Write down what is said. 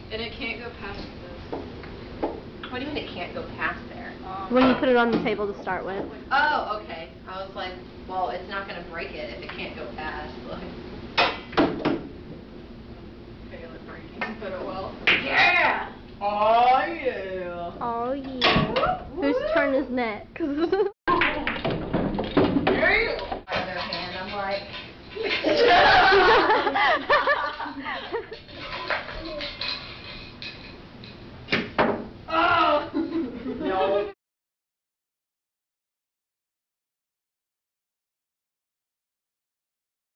And it can't go past this. What do you mean it can't go past there? When you put it on the table to start with. Oh, okay. I was like, well, it's not going to break it if it can't go past. Fail at breaking, but it will. Yeah! Oh, yeah! Oh yeah. Whose turn is next?